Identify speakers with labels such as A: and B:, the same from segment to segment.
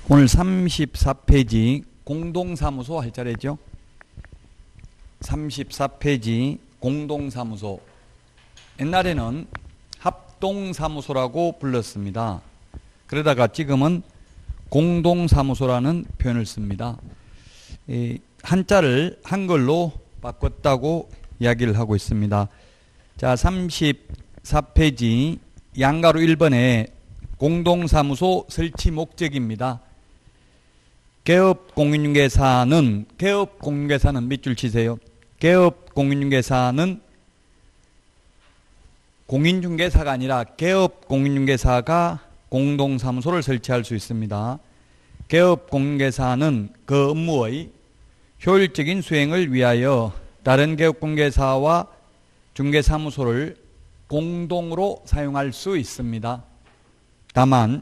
A: 오늘 34페이지 공동사무소 할 차례죠. 34페이지 공동사무소. 옛날에는 합동사무소라고 불렀습니다. 그러다가 지금은 공동사무소라는 표현을 씁니다. 한자를 한글로 바꿨다고 이야기를 하고 있습니다. 자, 34페이지 양가로 1번에 공동사무소 설치 목적입니다. 개업공인중개사는 밑줄 치세요. 개업공인중개사는 공인중개사가 아니라 개업공인중개사가 공동사무소를 설치할 수 있습니다. 개업공인중개사는 그 업무의 효율적인 수행을 위하여 다른 개업공인중개사와 중개사무소를 공동으로 사용할 수 있습니다. 다만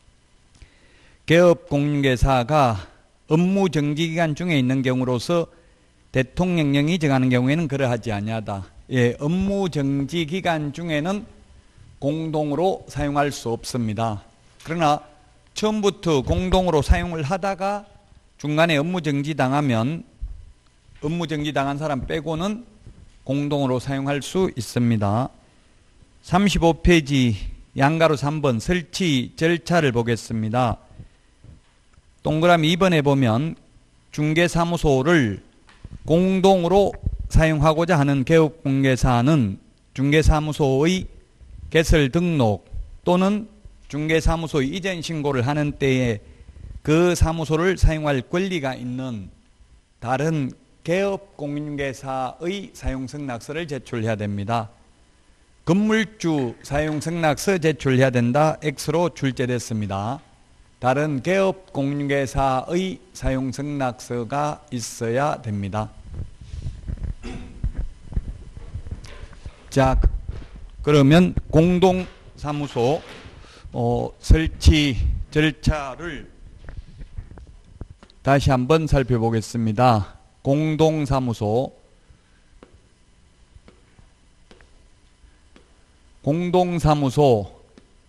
A: 개업공인중개사가 업무 정지기간 중에 있는 경우로서 대통령령이 정하는 경우에는 그러하지 아니하다. 업무 정지기간 중에는 공동으로 사용할 수 없습니다. 그러나 처음부터 공동으로 사용을 하다가 중간에 업무 정지당하면 업무 정지당한 사람 빼고는 공동으로 사용할 수 있습니다. 35페이지 양가로 3번 설치 절차를 보겠습니다. 동그라미 2번에 보면 중개사무소를 공동으로 사용하고자 하는 개업공개사는 중개사무소의 개설 등록 또는 중개사무소의 이전 신고를 하는 때에 그 사무소를 사용할 권리가 있는 다른 개업공인중개사의 사용승낙서를 제출해야 됩니다. 건물주 사용승낙서 제출해야 된다. X로 출제됐습니다. 다른 개업공인중개사의 사용승낙서가 있어야 됩니다. 자, 그러면 공동사무소 설치 절차를 다시 한번 살펴보겠습니다. 공동사무소를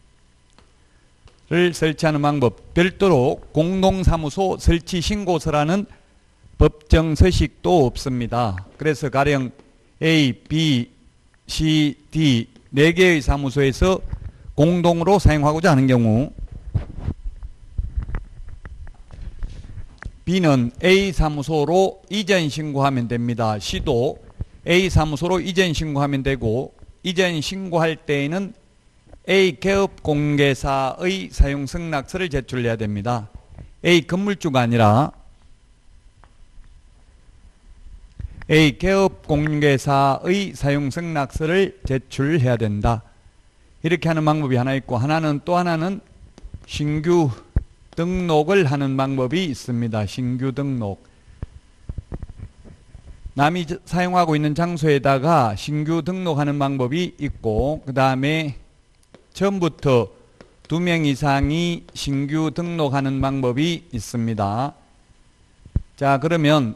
A: 설치하는 방법, 별도로 공동사무소 설치 신고서라는 법정 서식도 없습니다. 그래서 가령 A, B, C, D 4개의 사무소에서 공동으로 사용하고자 하는 경우 B는 A 사무소로 이전 신고하면 됩니다. C도 A 사무소로 이전 신고하면 되고 이전 신고할 때에는 A 개업공개사의 사용승낙서를 제출해야 됩니다. A 건물주가 아니라 A 개업공개사의 사용승낙서를 제출해야 된다. 이렇게 하는 방법이 하나 있고 또 하나는 신규 등록을 하는 방법이 있습니다. 신규 등록. 남이 사용하고 있는 장소에다가 신규 등록하는 방법이 있고 그 다음에 처음부터 2명 이상이 신규 등록하는 방법이 있습니다. 자, 그러면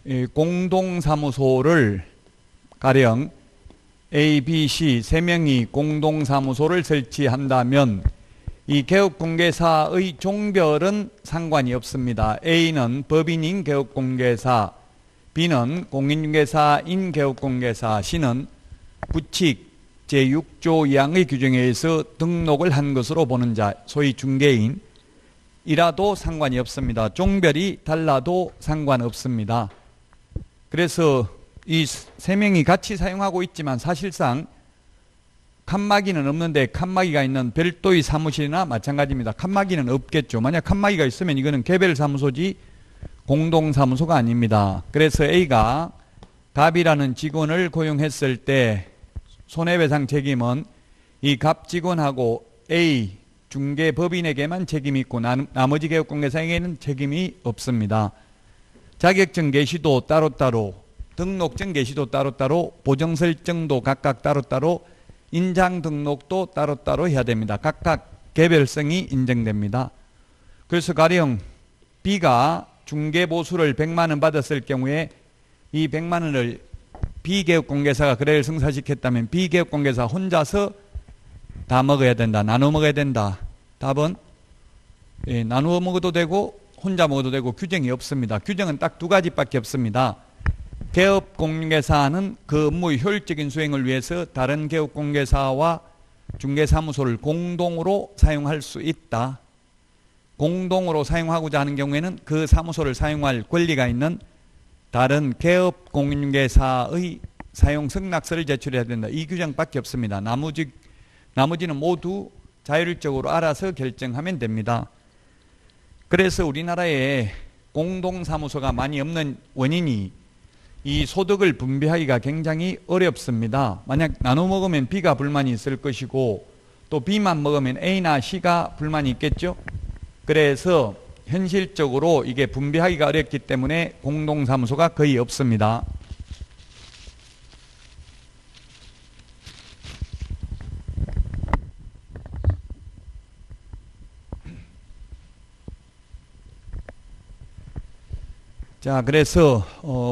A: 공동사무소를 가령 A, B, C 3명이 공동사무소를 설치한다면 이 개업공개사의 종별은 상관이 없습니다. A는 법인인 개업공개사, B는 공인중개사인 개업공개사, C는 부칙 제6조 2항의 규정에 의해서 등록을 한 것으로 보는 자, 소위 중개인이라도 상관이 없습니다. 종별이 달라도 상관없습니다. 그래서 이 3명이 같이 사용하고 있지만 사실상 칸막이는 없는데 칸막이가 있는 별도의 사무실이나 마찬가지입니다. 칸막이는 없겠죠. 만약 칸막이가 있으면 이거는 개별 사무소지 공동사무소가 아닙니다. 그래서 A가 갑이라는 직원을 고용했을 때 손해배상 책임은 이 갑 직원하고 A 중개법인에게만 책임이 있고 나머지 개업공개사에게는 책임이 없습니다. 자격증 개시도 따로따로, 등록증 개시도 따로따로, 보정설정도 각각 따로따로, 인장 등록도 따로따로 해야 됩니다. 각각 개별성이 인정됩니다. 그래서 가령 B가 중개보수를 100만 원 받았을 경우에 이 100만 원을 B개업공개사가 거래를 성사시켰다면 B개업공개사 혼자서 다 먹어야 된다. 나눠 먹어야 된다. 답은 나누어 먹어도 되고 혼자 먹어도 되고 규정이 없습니다. 규정은 딱 두 가지밖에 없습니다. 개업공개사는 그 업무의 효율적인 수행을 위해서 다른 개업공개사와 중개사무소를 공동으로 사용할 수 있다. 공동으로 사용하고자 하는 경우에는 그 사무소를 사용할 권리가 있는 다른 개업공개사의 사용 승낙서를 제출해야 된다. 이 규정밖에 없습니다. 나머지는 모두 자율적으로 알아서 결정하면 됩니다. 그래서 우리나라에 공동사무소가 많이 없는 원인이 이 소득을 분배하기가 굉장히 어렵습니다. 만약 나눠 먹으면 B가 불만이 있을 것이고 또 B만 먹으면 A나 C가 불만이 있겠죠. 그래서 현실적으로 이게 분배하기가 어렵기 때문에 공동사무소가 거의 없습니다. 자, 그래서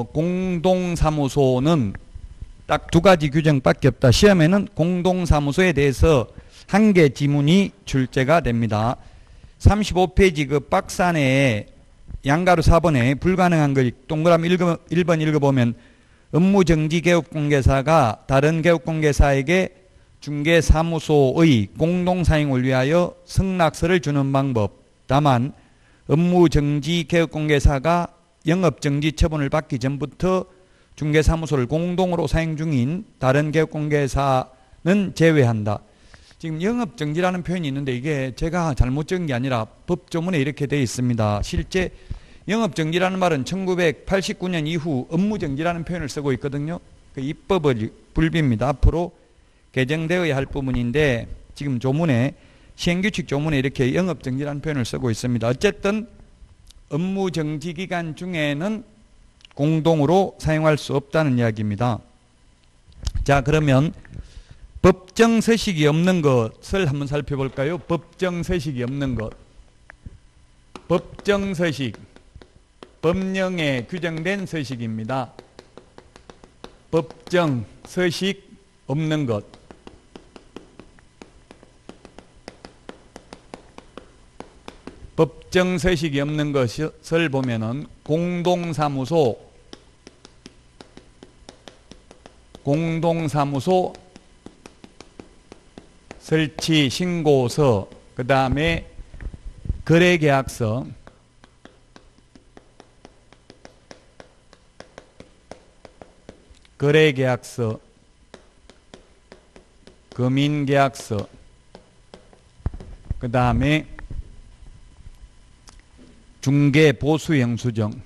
A: 공동사무소는 딱 두 가지 규정밖에 없다. 시험에는 공동사무소에 대해서 한 개 지문이 출제가 됩니다. 35페이지 그 박스 안에 양가로 4번에 불가능한 걸 동그라미 1번 읽어보면 업무정지개업공개사가 다른 개업공개사에게 중개사무소의 공동사용을 위하여 승낙서를 주는 방법. 다만 업무정지개업공개사가 영업정지 처분을 받기 전부터 중개사무소를 공동으로 사용 중인 다른 개업공개사는 제외한다. 지금 영업정지라는 표현이 있는데 이게 제가 잘못 적은 게 아니라 법조문에 이렇게 되어 있습니다. 실제 영업정지라는 말은 1989년 이후 업무정지라는 표현을 쓰고 있거든요. 그 입법을 불비입니다. 앞으로 개정되어야 할 부분인데 지금 조문에 시행규칙 조문에 이렇게 영업정지라는 표현을 쓰고 있습니다. 어쨌든 업무정지 기간 중에는 공동으로 사용할 수 없다는 이야기입니다. 자, 그러면 법정서식이 없는 것을 한번 살펴볼까요? 법정서식이 없는 것. 법정서식, 법령에 규정된 서식입니다. 법정서식 없는 것. 법정서식이 없는 것을 보면은 공동사무소 설치 신고서, 그 다음에 거래계약서, 금인계약서, 그 다음에 중개보수영수증,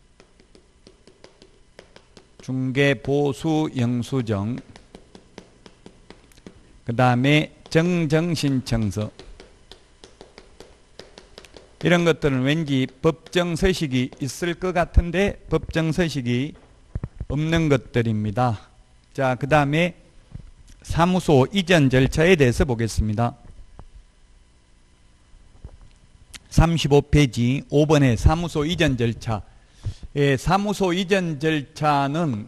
A: 그 다음에 정정신청서. 이런 것들은 왠지 법정서식이 있을 것 같은데 법정서식이 없는 것들입니다. 자, 그 다음에 사무소 이전 절차에 대해서 보겠습니다. 35페이지 5번에 사무소 이전 절차. 예, 사무소 이전 절차는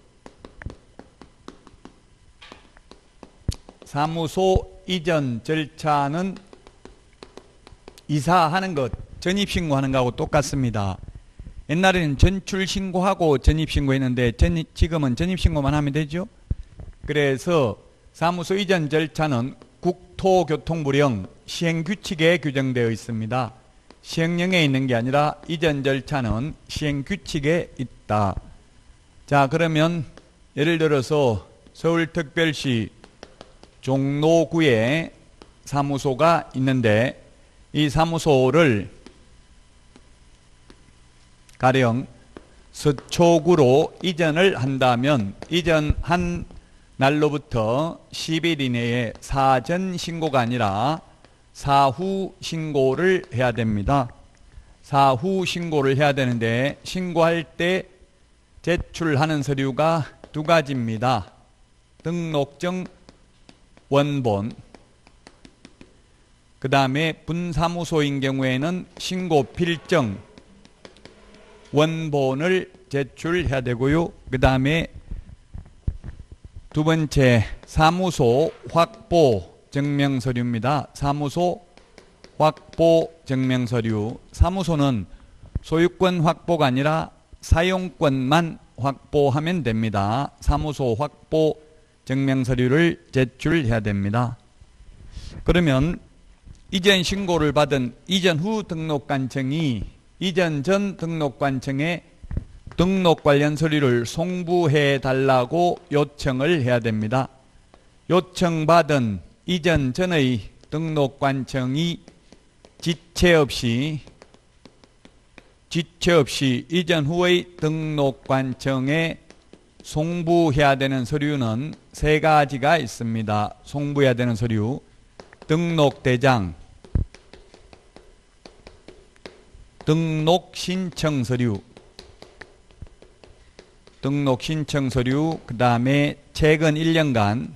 A: 이사하는 것, 전입신고하는 거하고 똑같습니다. 옛날에는 전출신고하고 전입신고했는데 지금은 전입신고만 하면 되죠. 그래서 사무소 이전 절차는 국토교통부령 시행규칙에 규정되어 있습니다. 시행령에 있는 게 아니라 이전 절차는 시행규칙에 있다. 자, 그러면 예를 들어서 서울특별시 종로구에 사무소가 있는데 이 사무소를 가령 서초구로 이전을 한다면 이전한 날로부터 10일 이내에 사전 신고가 아니라 사후 신고를 해야 됩니다. 사후 신고를 해야 되는데 신고할 때 제출하는 서류가 두 가지입니다. 등록증 원본, 그 다음에 분사무소인 경우에는 신고 필정 원본을 제출해야 되고요. 그 다음에 두 번째 사무소 확보 증명서류입니다. 사무소 확보 증명서류. 사무소는 소유권 확보가 아니라 사용권만 확보하면 됩니다. 사무소 확보 증명서류를 제출해야 됩니다. 그러면 이전 신고를 받은 이전 후 등록관청이 이전 전 등록관청에 등록 관련 서류를 송부해 달라고 요청을 해야 됩니다. 요청받은 이전 전의 등록관청이 지체 없이 이전 후의 등록관청에 송부해야 되는 서류는 세 가지가 있습니다. 송부해야 되는 서류. 등록대장, 등록신청서류, 그 다음에 최근 1년간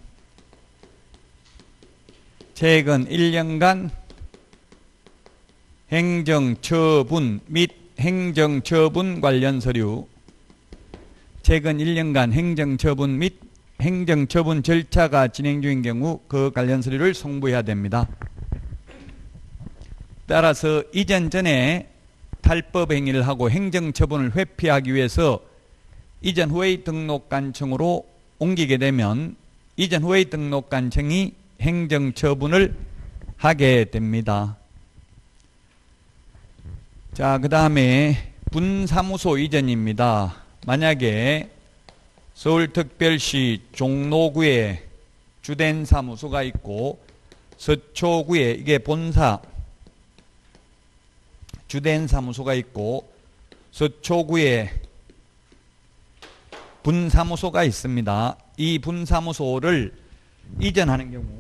A: 행정처분 및 행정처분 관련 서류, 최근 1년간 행정처분 및 행정처분 절차가 진행 중인 경우 그 관련 서류를 송부해야 됩니다. 따라서 이전 전에 탈법 행위를 하고 행정처분을 회피하기 위해서 이전 후의 등록관청으로 옮기게 되면 이전 후의 등록관청이 행정처분을 하게 됩니다. 자, 그 다음에 분사무소 이전입니다. 만약에 서울특별시 종로구에 주된 사무소가 있고 서초구에 이게 본사 주된 사무소가 있고 서초구에 분사무소가 있습니다. 이 분사무소를 이전하는 경우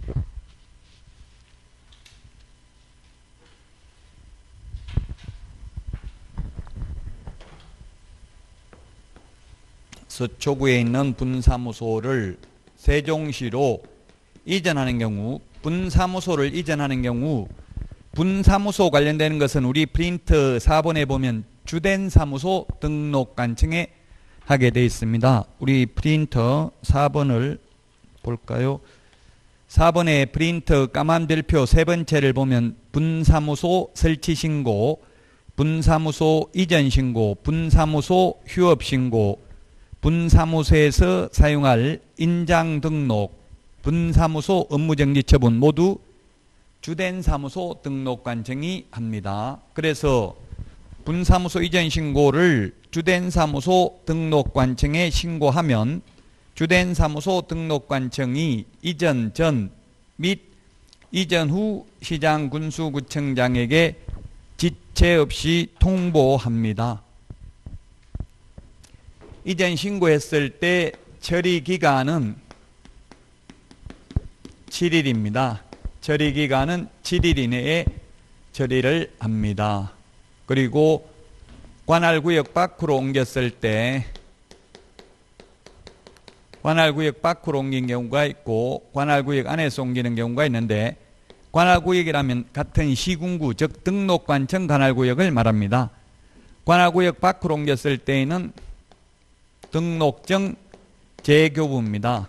A: 서초구에 있는 분사무소를 세종시로 이전하는 경우 분사무소를 이전하는 경우 분사무소 관련되는 것은 우리 프린트 4번에 보면 주된 사무소 등록관청에 하게 되어 있습니다. 우리 프린터 4번을 볼까요? 4번의 프린터 까만 별표 세 번째를 보면 분사무소 설치신고, 분사무소 이전신고, 분사무소 휴업신고, 분사무소에서 사용할 인장등록, 분사무소 업무정지처분 모두 주된 사무소 등록관청이 합니다. 그래서 분사무소 이전 신고를 주된 사무소 등록관청에 신고하면 주된 사무소 등록관청이 이전 전 및 이전 후 시장 군수구청장에게 지체 없이 통보합니다. 이전 신고했을 때 처리 기간은 7일입니다. 처리 기간은 7일 이내에 처리를 합니다. 그리고 관할구역 밖으로 옮겼을 때 관할구역 밖으로 옮긴 경우가 있고 관할구역 안에서 옮기는 경우가 있는데 관할구역이라면 같은 시군구 즉 등록관청 관할구역을 말합니다. 관할구역 밖으로 옮겼을 때에는 등록정 재교부입니다.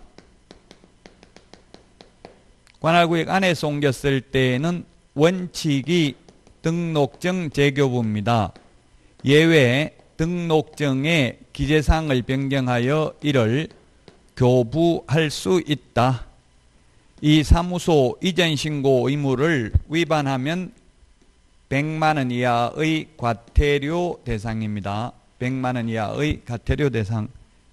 A: 관할구역 안에서 옮겼을 때에는 원칙이 등록정 재교부입니다. 예외 등록정의 기재사항을 변경하여 이를 교부할 수 있다. 이 사무소 이전 신고 의무를 위반하면 100만 원 이하의 과태료 대상입니다. 100만 원 이하의 과태료 대상.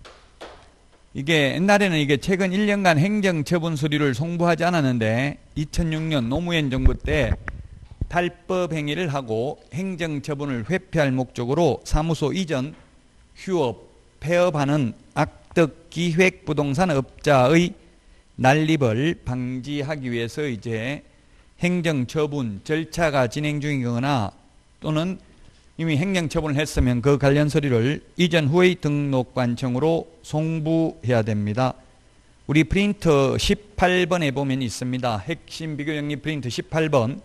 A: 이게 옛날에는 이게 최근 1년간 행정처분 서류를 송부하지 않았는데 2006년 노무현 정부 때 탈법 행위를 하고 행정처분을 회피할 목적으로 사무소 이전, 휴업, 폐업하는 악덕 기획부동산 업자의 난립을 방지하기 위해서 이제 행정처분 절차가 진행 중이거나 또는 이미 행정처분을 했으면 그 관련 서류를 이전 후의 등록관청으로 송부해야 됩니다. 우리 프린터 18번에 보면 있습니다. 핵심 비교정리 프린터 18번.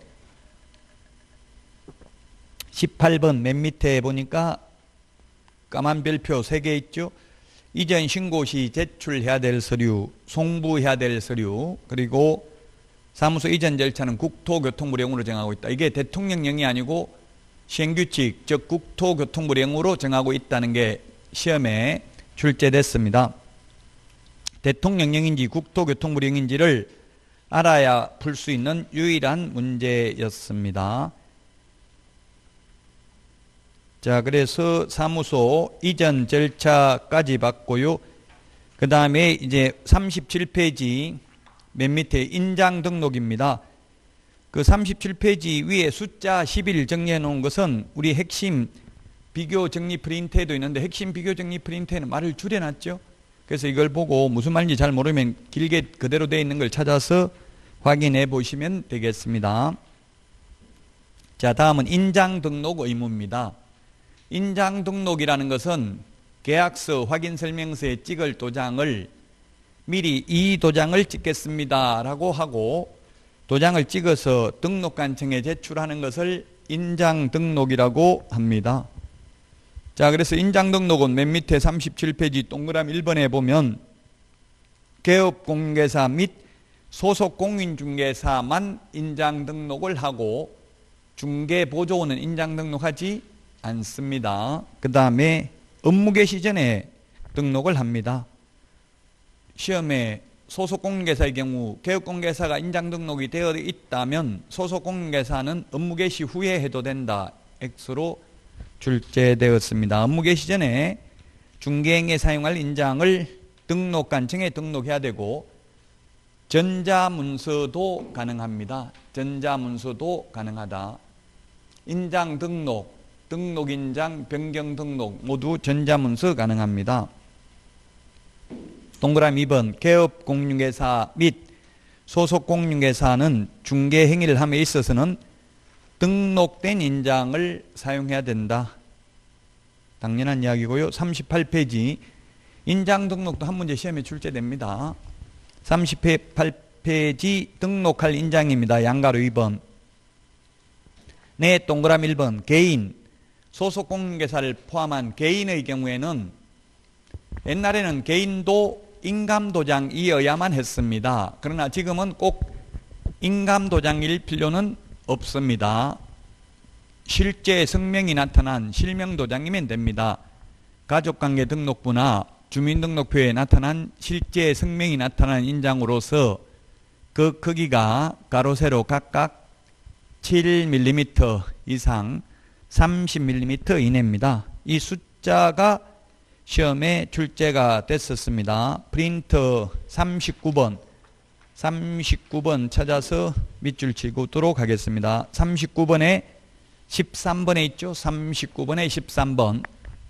A: 18번 맨 밑에 보니까 까만 별표 3개 있죠. 이전 신고 시 제출해야 될 서류, 송부해야 될 서류, 그리고 사무소 이전 절차는 국토교통부령으로 정하고 있다. 이게 대통령령이 아니고 시행규칙, 즉 국토교통부령으로 정하고 있다는 게 시험에 출제됐습니다. 대통령령인지 국토교통부령인지를 알아야 풀 수 있는 유일한 문제였습니다. 자, 그래서 사무소 이전 절차까지 봤고요. 그 다음에 이제 37페이지 맨 밑에 인장 등록입니다. 그 37페이지 위에 숫자 11 정리해 놓은 것은 우리 핵심 비교 정리 프린트에도 있는데 핵심 비교 정리 프린트에는 말을 줄여놨죠. 그래서 이걸 보고 무슨 말인지 잘 모르면 길게 그대로 되어 있는 걸 찾아서 확인해 보시면 되겠습니다. 자, 다음은 인장 등록 의무입니다. 인장 등록이라는 것은 계약서 확인설명서에 찍을 도장을 미리 이 도장을 찍겠습니다 라고 하고 도장을 찍어서 등록관청에 제출하는 것을 인장 등록이라고 합니다. 자, 그래서 인장 등록은 맨 밑에 37페이지 동그라미 1번에 보면 개업공개사 및 소속 공인중개사만 인장 등록을 하고 중개보조원은 인장 등록하지 않습니다. 그 다음에 업무 개시 전에 등록을 합니다. 시험에 소속공인중개사의 경우 개업공개사가 인장 등록이 되어 있다면 소속공인중개사는 업무 개시 후에 해도 된다. X로 출제되었습니다. 업무 개시 전에 중개행에 사용할 인장을 등록관청에 등록해야 되고 전자문서도 가능합니다. 전자문서도 가능하다. 인장 등록, 등록인장, 변경 등록 모두 전자문서 가능합니다. 동그라미 2번 개업공인중개사 및 소속공인중개사는 중개행위를 함에 있어서는 등록된 인장을 사용해야 된다. 당연한 이야기고요. 38페이지 인장 등록도 한 문제 시험에 출제됩니다. 38페이지 등록할 인장입니다. 양가로 2번. 네, 동그라미 1번 개인, 소속공인중개사를 포함한 개인의 경우에는 옛날에는 개인도 인감도장이어야만 했습니다. 그러나 지금은 꼭 인감도장일 필요는 없습니다. 실제 성명이 나타난 실명도장이면 됩니다. 가족관계 등록부나 주민등록표에 나타난 실제 성명이 나타난 인장으로서 그 크기가 가로 세로 각각 7mm 이상 30mm 이내입니다. 이 숫자가 시험에 출제가 됐었습니다. 프린터 39번 찾아서 밑줄 치도록 하겠습니다. 39번에 13번에 있죠. 39번에 13번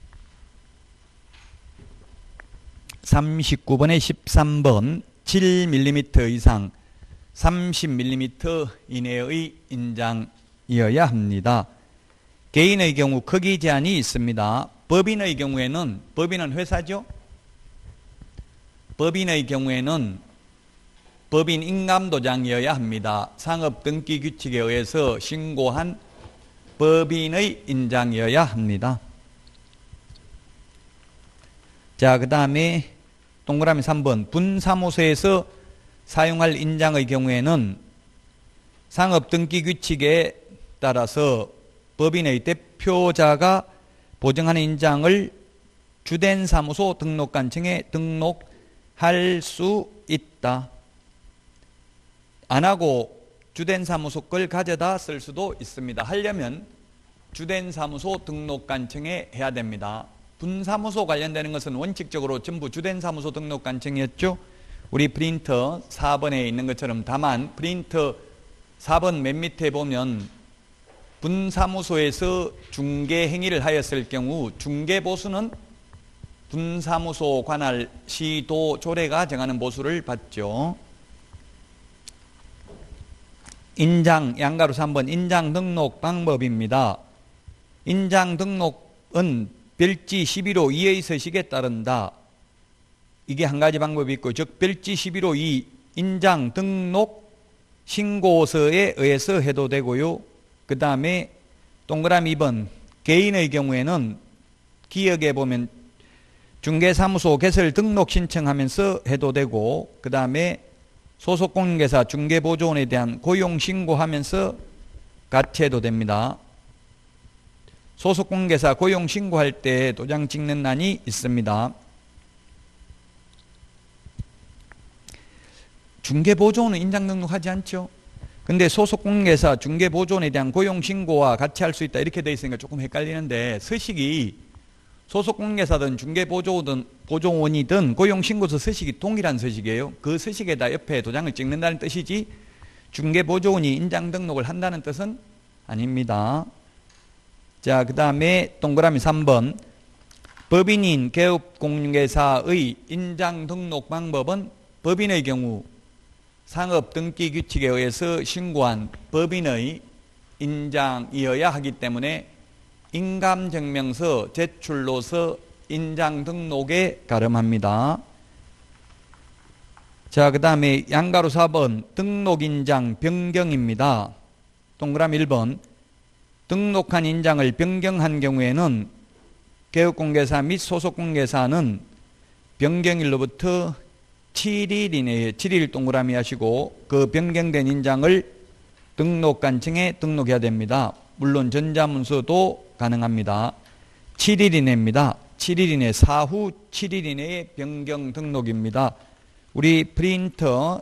A: 39번에 13번 7mm 이상 30mm 이내의 인장이어야 합니다. 개인의 경우 크기 제한이 있습니다. 법인의 경우에는, 법인은 회사죠. 법인의 경우에는 법인 인감도장이어야 합니다. 상업등기규칙에 의해서 신고한 법인의 인장이어야 합니다. 자, 그 다음에 동그라미 3번 분사무소에서 사용할 인장의 경우에는 상업등기규칙에 따라서 법인의 대표자가 보증하는 인장을 주된 사무소 등록관청에 등록할 수 있다. 안 하고 주된 사무소 걸 가져다 쓸 수도 있습니다. 하려면 주된 사무소 등록관청에 해야 됩니다. 분사무소 관련되는 것은 원칙적으로 전부 주된 사무소 등록관청이었죠. 우리 프린터 4번에 있는 것처럼. 다만 프린터 4번 맨 밑에 보면 분사무소에서 중개행위를 하였을 경우 중개보수는 분사무소 관할 시도 조례가 정하는 보수를 받죠. 인장, 양가로 3번 인장 등록 방법입니다. 인장 등록은 별지 11호 2의 서식에 따른다. 이게 한 가지 방법이 있고, 즉 별지 11호 2 인장 등록 신고서에 의해서 해도 되고요. 그 다음에 동그라미 2번 개인의 경우에는 기억에 보면 중개사무소 개설 등록 신청하면서 해도 되고, 그 다음에 소속공인중개사 중개보조원에 대한 고용 신고하면서 같이 해도 됩니다. 소속공인중개사 고용 신고할 때 도장 찍는 난이 있습니다. 중개보조원은 인장 등록하지 않죠. 근데 소속공인중개사 중개보조원에 대한 고용 신고와 같이 할 수 있다 이렇게 되어 있으니까 조금 헷갈리는데, 서식이 소속공인중개사든 중개보조원이든 고용신고서 서식이 동일한 서식이에요. 그 서식에다 옆에 도장을 찍는다는 뜻이지 중개보조원이 인장 등록을 한다는 뜻은 아닙니다. 자, 그 다음에 동그라미 3번. 법인인 개업공인중개사의 인장 등록 방법은 법인의 경우 상업등기규칙에 의해서 신고한 법인의 인장이어야 하기 때문에 인감증명서 제출로서 인장 등록에 가름합니다. 자, 그 다음에 양가로 4번 등록인장 변경입니다. 동그라미 1번. 등록한 인장을 변경한 경우에는 개업공개사 및 소속공개사는 변경일로부터 7일 이내에 7일 동그라미 하시고 그 변경된 인장을 등록관청에 등록해야 됩니다. 물론 전자문서도 가능합니다. 7일 이내입니다. 7일 이내, 사후 7일 이내에 변경 등록입니다. 우리 프린터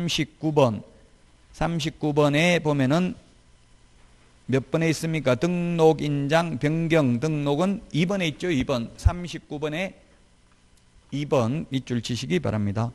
A: 39번에 보면은 몇 번에 있습니까? 등록인장 변경 등록은 2번에 있죠. 2번. 39번에 2번 밑줄 치시기 바랍니다.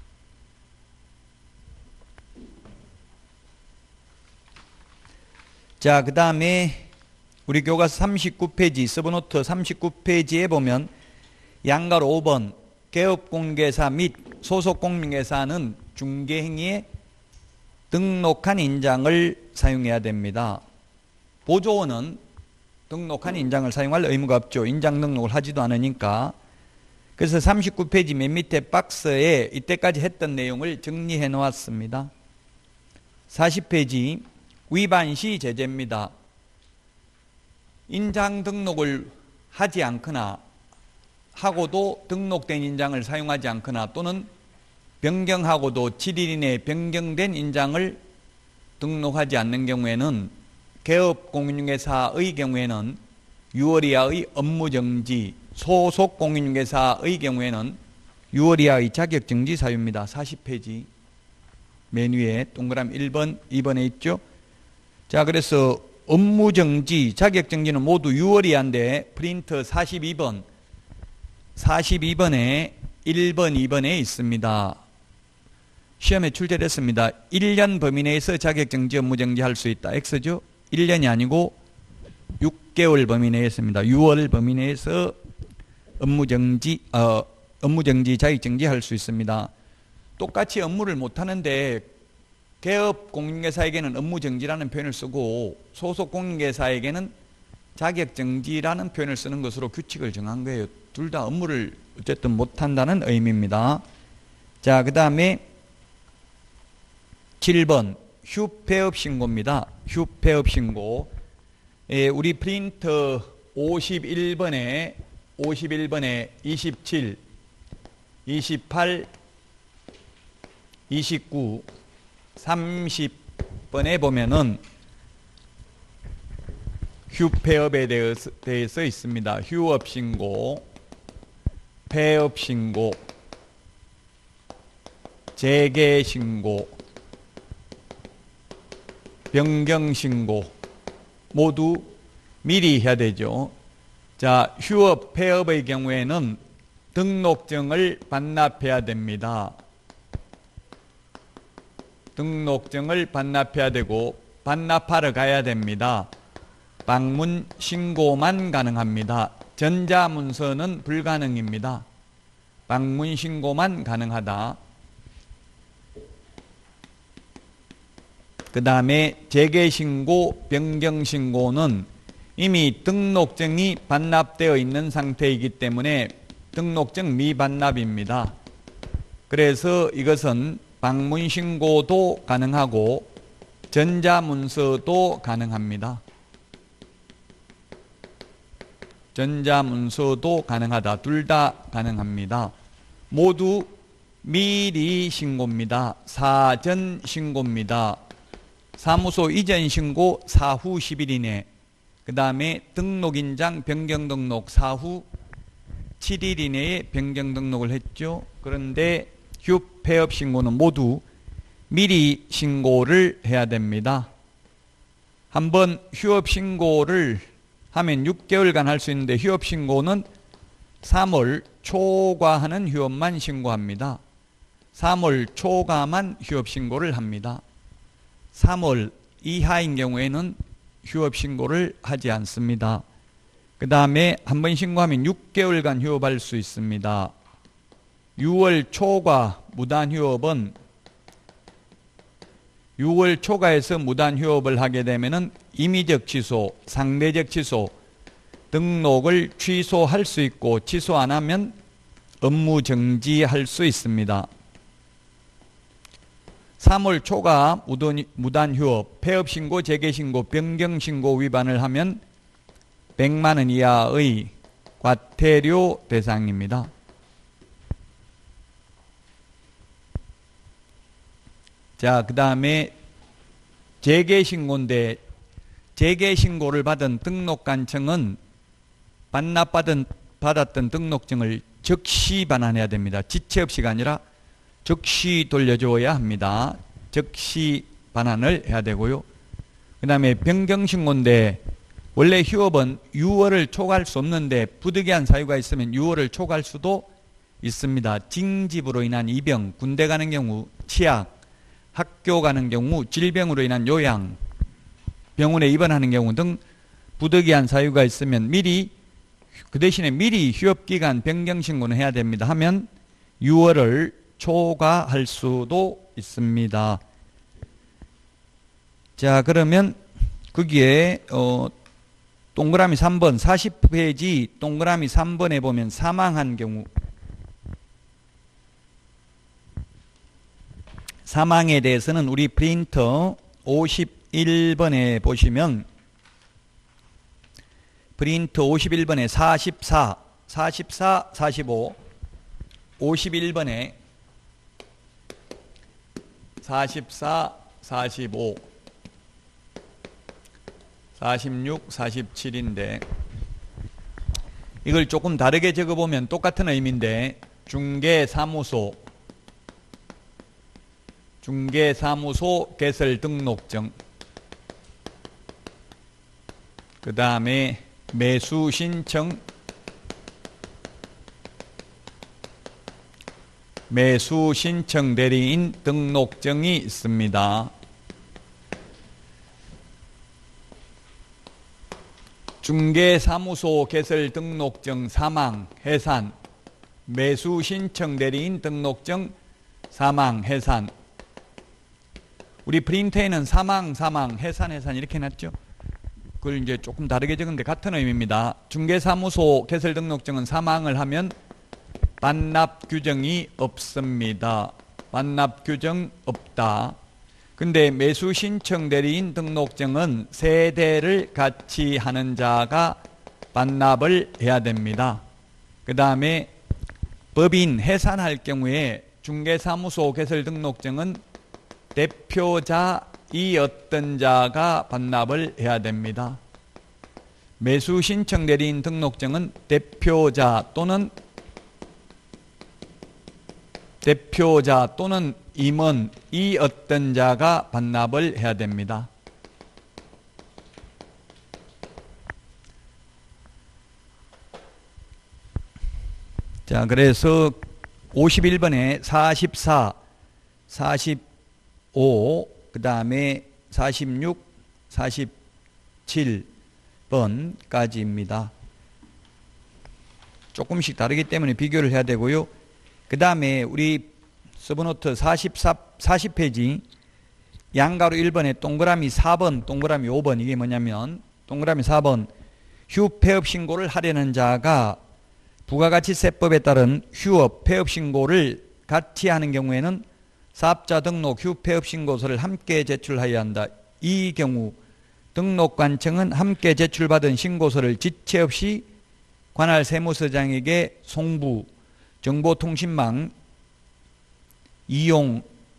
A: 자, 그 다음에 우리 교과서 39페이지, 서브노트 39페이지에 보면 양가로 5번 개업공개사 및 소속공인중개사는 중개행위에 등록한 인장을 사용해야 됩니다. 보조원은 등록한 인장을 사용할 의무가 없죠. 인장 등록을 하지도 않으니까. 그래서 39페이지 맨 밑에 박스에 이때까지 했던 내용을 정리해 놓았습니다. 40페이지 위반 시 제재입니다. 인장 등록을 하지 않거나 하고도 등록된 인장을 사용하지 않거나 또는 변경하고도 7일 이내에 변경된 인장을 등록하지 않는 경우에는 개업공인중개사의 경우에는 6월 이하의 업무정지, 소속공인중개사의 경우에는 6월 이하의 자격정지 사유입니다. 40페이지 맨 위에 동그라미 1번, 2번에 있죠. 자, 그래서 업무정지, 자격정지는 모두 6월 이하인데 프린터 42번에 1번, 2번에 있습니다. 시험에 출제됐습니다. 1년 범위 내에서 자격정지, 업무정지 할 수 있다. X죠. 1년이 아니고 6개월 범위 내에 있습니다. 6월 범위 내에서 업무정지, 자격정지 할 수 있습니다. 똑같이 업무를 못하는데 개업공인중개사에게는 업무정지라는 표현을 쓰고 소속공인중개사에게는 자격정지라는 표현을 쓰는 것으로 규칙을 정한 거예요. 둘 다 업무를 어쨌든 못한다는 의미입니다. 자, 그 다음에 7번 휴폐업 신고입니다. 휴폐업 신고. 우리 프린터 51번에 27, 28, 29, 30번에 보면은 휴폐업에 대해서 있습니다. 휴업 신고, 폐업 신고, 재개 신고, 변경 신고 모두 미리 해야 되죠. 자, 휴업, 폐업의 경우에는 등록증을 반납해야 됩니다. 등록증을 반납해야 되고 반납하러 가야 됩니다. 방문 신고만 가능합니다. 전자문서는 불가능입니다. 방문 신고만 가능하다. 그 다음에 재개신고, 변경신고는 이미 등록증이 반납되어 있는 상태이기 때문에 등록증 미반납입니다. 그래서 이것은 방문신고도 가능하고 전자문서도 가능합니다. 전자문서도 가능하다. 둘 다 가능합니다. 모두 미리 신고입니다. 사전 신고입니다. 사무소 이전 신고 사후 10일 이내, 그 다음에 등록인장 변경 등록 사후 7일 이내에 변경 등록을 했죠. 그런데 휴업 폐업 신고는 모두 미리 신고를 해야 됩니다. 한번 휴업 신고를 하면 6개월간 할 수 있는데 휴업 신고는 3월 초과하는 휴업만 신고합니다. 3월 초과만 휴업 신고를 합니다. 3월 이하인 경우에는 휴업 신고를 하지 않습니다. 그 다음에 한번 신고하면 6개월간 휴업할 수 있습니다. 6월 초과 무단 휴업은 6월 초과에서 무단 휴업을 하게 되면은 임의적 취소, 상대적 취소, 등록을 취소할 수 있고 취소 안 하면 업무 정지할 수 있습니다. 3월 초과 무단 휴업, 폐업 신고, 재개 신고, 변경 신고 위반을 하면 100만 원 이하의 과태료 대상입니다. 자, 그 다음에 재개 신고인데 재개 신고를 받은 등록관청은 받았던 등록증을 즉시 반환해야 됩니다. 지체 없이가 아니라 즉시 돌려줘야 합니다. 즉시 반환을 해야 되고요. 그 다음에 변경신고인데 원래 휴업은 6월을 초과할 수 없는데 부득이한 사유가 있으면 6월을 초과할 수도 있습니다. 징집으로 인한 입영, 군대 가는 경우, 치약, 학교 가는 경우, 질병으로 인한 요양, 병원에 입원하는 경우 등 부득이한 사유가 있으면 미리, 그 대신에 미리 휴업기간 변경신고는 해야 됩니다. 하면 6월을 초과할 수도 있습니다. 자, 그러면 거기에 동그라미 3번 40페이지 동그라미 3번에 보면 사망한 경우, 사망에 대해서는 우리 프린터 51번에 보시면 프린터 51번에 44, 45, 51번에 44, 45, 46, 47인데 이걸 조금 다르게 적어보면 똑같은 의미인데 중개사무소 개설 등록증, 그 다음에 매수신청 대리인 등록증이 있습니다. 중개사무소 개설 등록증 사망, 해산, 매수신청 대리인 등록증 사망, 해산. 우리 프린터에는 사망, 해산 이렇게 해놨죠. 그걸 이제 조금 다르게 적은데 같은 의미입니다. 중개사무소 개설 등록증은 사망을 하면 반납 규정이 없습니다. 반납 규정 없다. 근데 매수신청 대리인 등록증은 세 대를 같이 하는 자가 반납을 해야 됩니다. 그 다음에 법인 해산할 경우에 중개사무소 개설 등록증은 대표자이었던 자가 반납을 해야 됩니다. 매수신청 대리인 등록증은 대표자 또는 임원이었던 자가 반납을 해야 됩니다. 자, 그래서 51번에 44, 45, 그 다음에 46, 47번까지입니다. 조금씩 다르기 때문에 비교를 해야 되고요. 그 다음에 우리 서브노트 40페이지 양가로 1번에 동그라미 4번, 동그라미 5번, 이게 뭐냐면 동그라미 4번 휴업 폐업 신고를 하려는 자가 부가가치세법에 따른 휴업 폐업 신고를 같이 하는 경우에는 사업자 등록 휴업 폐업 신고서를 함께 제출하여야 한다. 이 경우 등록관청은 함께 제출받은 신고서를 지체 없이 관할 세무서장에게 송부, 정보통신망 이용한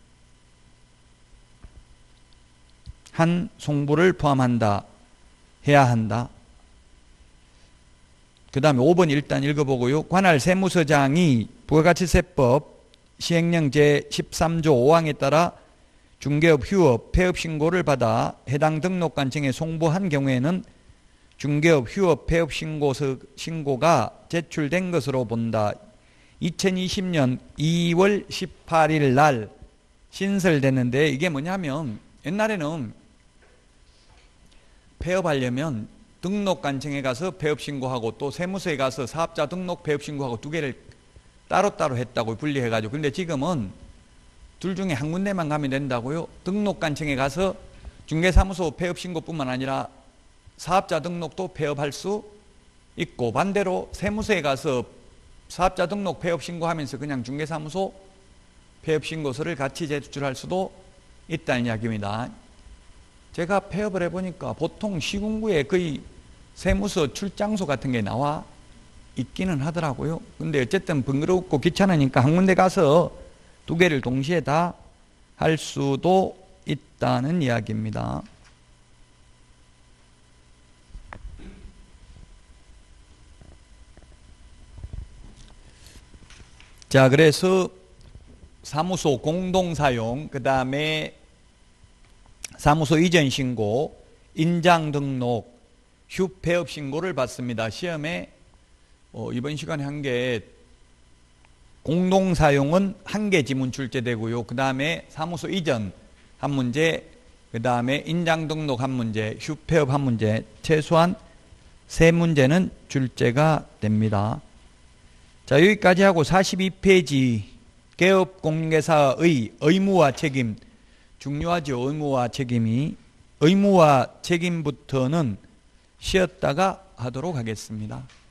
A: 송부를 포함한다. 해야 한다. 그 다음에 5번 일단 읽어보고요. 관할 세무서장이 부가가치세법 시행령 제13조 5항에 따라 중개업, 휴업, 폐업 신고를 받아 해당 등록관청에 송부한 경우에는 중개업, 휴업, 폐업 신고가 제출된 것으로 본다. 2020년 2월 18일 날 신설됐는데 이게 뭐냐면 옛날에는 폐업하려면 등록관청에 가서 폐업신고하고 또 세무서에 가서 사업자 등록 폐업신고하고 두 개를 따로따로 했다고 분리해가지고. 근데 지금은 둘 중에 한 군데만 가면 된다고요. 등록관청에 가서 중개사무소 폐업신고뿐만 아니라 사업자 등록도 폐업할 수 있고, 반대로 세무서에 가서 사업자 등록 폐업신고하면서 그냥 중개사무소 폐업신고서를 같이 제출할 수도 있다는 이야기입니다. 제가 폐업을 해보니까 보통 시군구에 거의 세무서 출장소 같은 게 나와 있기는 하더라고요. 근데 어쨌든 번거롭고 귀찮으니까 한 군데 가서 두 개를 동시에 다 할 수도 있다는 이야기입니다. 자, 그래서 사무소 공동사용, 그 다음에 사무소 이전 신고, 인장 등록, 휴폐업 신고를 받습니다. 시험에 이번 시간에 한 게 공동사용은 한 개 지문 출제되고요. 그 다음에 사무소 이전 한 문제, 그 다음에 인장 등록 한 문제, 휴폐업 한 문제, 최소한 3문제는 출제가 됩니다. 자, 여기까지 하고 42페이지 개업공개사의 의무와 책임, 중요하죠. 의무와 책임이. 의무와 책임부터는 쉬었다가 하도록 하겠습니다.